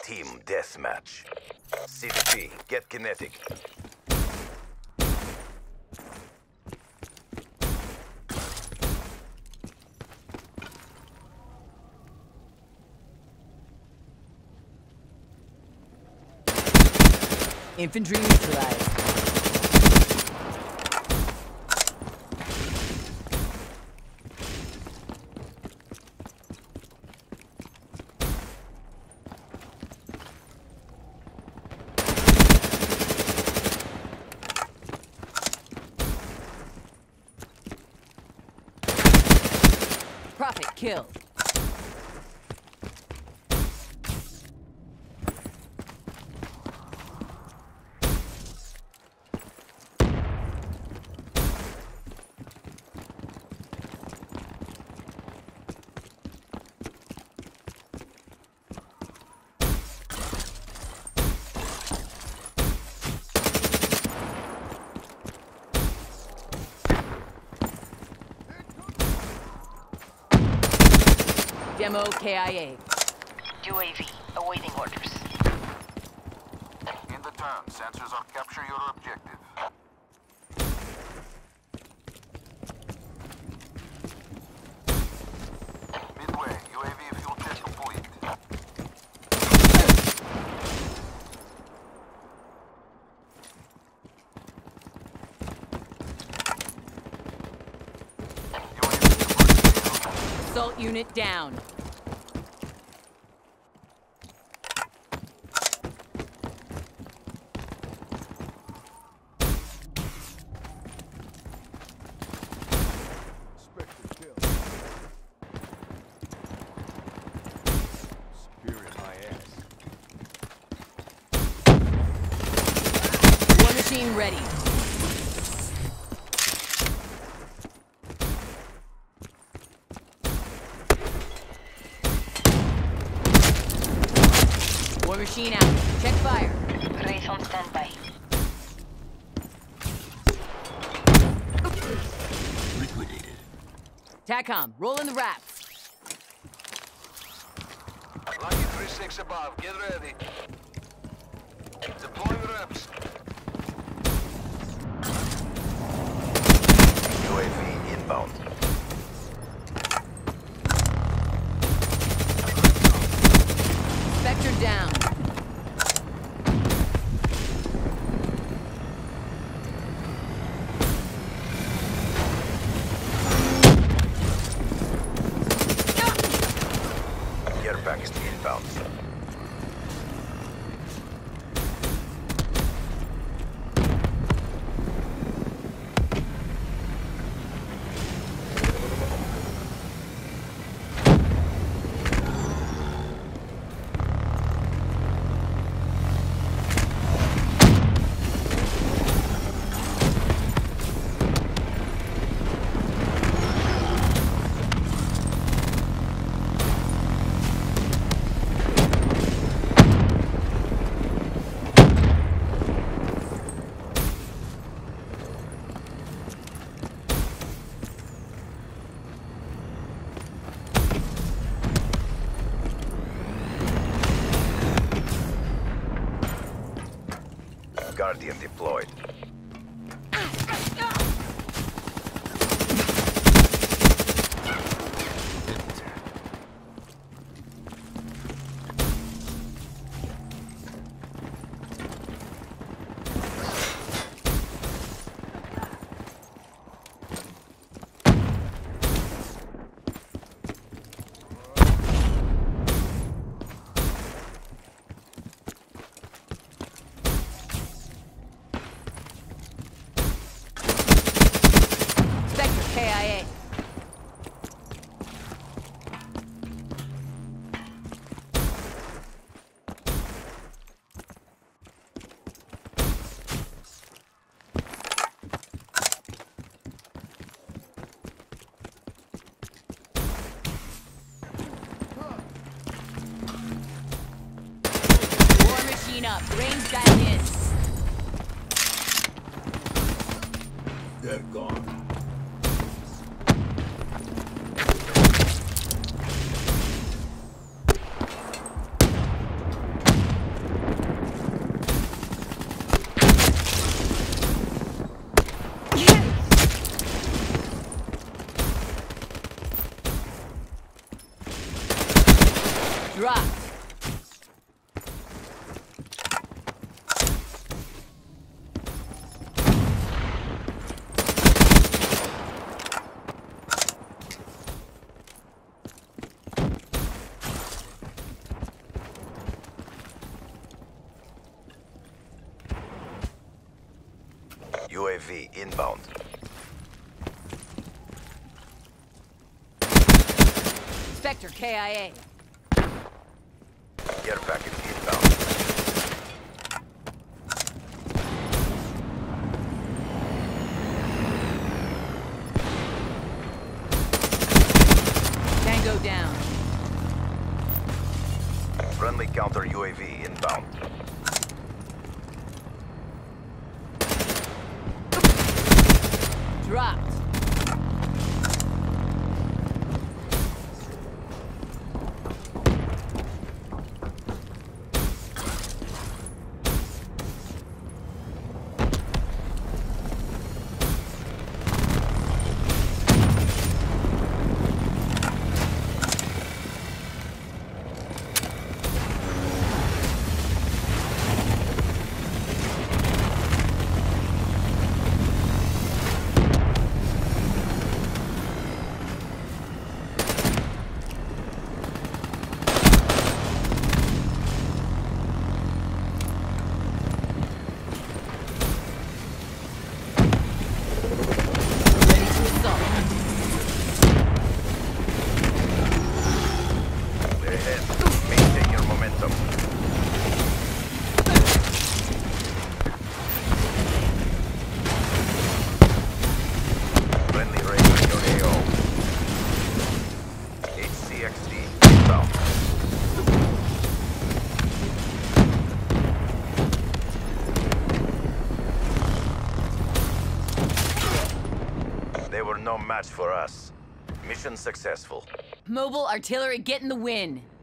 Team deathmatch. CDP, get kinetic. Infantry neutralized. Prophet killed. Demo KIA. UAV, awaiting orders. In the turn, sensors on capture your objective. Midway, UAV fuel check complete. Assault unit down. War machine ready. War machine out. Check fire. Race on standby. Liquidated. TACOM, roll in the wraps. Lucky 3-6 above, get ready. Deploying reps. UAV inbound. Spectre down. Care package inbound. Guardian deployed. KIA. War machine up. Range dialed in. They're gone. UAV inbound. Spectre KIA. Care package inbound. Tango down. Friendly counter UAV inbound. Dropped. Ready to assault. They're ahead. Maintain your momentum. Friendly radar in your AO. HCXD inbound. They were no match for us. Mission successful. Mobile artillery getting the win.